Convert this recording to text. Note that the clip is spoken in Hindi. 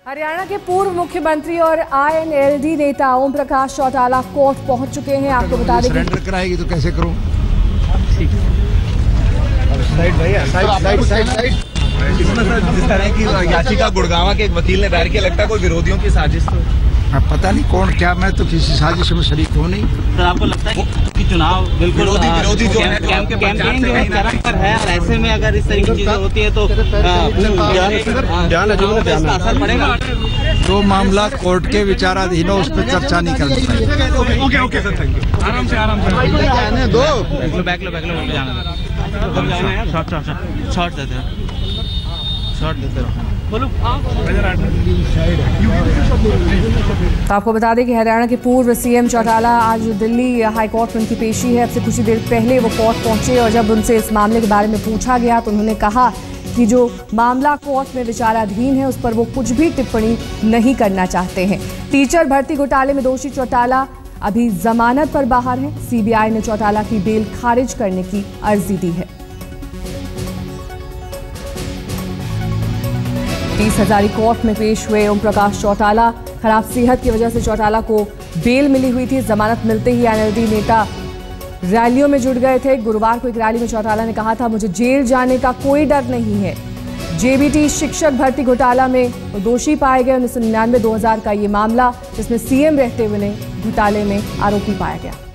हरियाणा के पूर्व मुख्यमंत्री और INLD नेता ओम प्रकाश चौटाला कोर्ट पहुंच चुके हैं। आपको बता दें सरेंडर कराएगी तो कैसे करूं? ठीक है। जिस तरह की याचिका गुड़गांव के एक वकील ने दायर किया, लगता है कोई विरोधियों की साजिश तो पता नहीं कौन क्या, मैं तो किसी साजिश में शरीक हूँ नहीं। सर, आपको लगता है कि चुनाव बिल्कुल विरोधी जो है कैंपेन जो है चरम पर है और ऐसे में अगर इस तरह की चीजें होती है तो असर पड़ेगा? जो मामला कोर्ट के विचाराधीन हो उस पर चर्चा नहीं करनी चाहिए। Okay sir, thank you. आराम से दो बैक लो शॉर्ट देते रहो। तो आपको बता दें कि हरियाणा के पूर्व CM चौटाला आज दिल्ली हाई कोर्ट में उनकी पेशी है। अब से कुछ ही देर पहले वो कोर्ट पहुंचे और जब उनसे इस मामले के बारे में पूछा गया तो उन्होंने कहा कि जो मामला कोर्ट में विचाराधीन है उस पर वो कुछ भी टिप्पणी नहीं करना चाहते हैं। टीचर भर्ती घोटाले में दोषी चौटाला अभी जमानत पर बाहर है। CBI ने चौटाला की बेल खारिज करने की अर्जी दी है। 30 हजारी कोर्ट में पेश हुए ओम प्रकाश चौटाला। खराब सेहत की वजह से चौटाला को बेल मिली हुई थी। जमानत मिलते ही INLD नेता रैलियों में जुट गए थे। गुरुवार को एक रैली में चौटाला ने कहा था, मुझे जेल जाने का कोई डर नहीं है। JBT शिक्षक भर्ती घोटाला में वो दोषी पाए गए। 1999-2000 का ये मामला जिसमें CM रहते हुए घोटाले में आरोपी पाया गया।